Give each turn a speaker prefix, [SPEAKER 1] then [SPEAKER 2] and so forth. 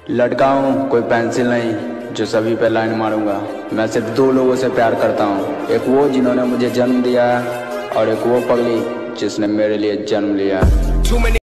[SPEAKER 1] लड़का हूँ कोई पेंसिल नहीं जो सभी पे लाइन मारूंगा। मैं सिर्फ दो लोगों से प्यार करता हूँ, एक वो जिन्होंने मुझे जन्म दिया और एक वो पगली जिसने मेरे लिए जन्म लिया।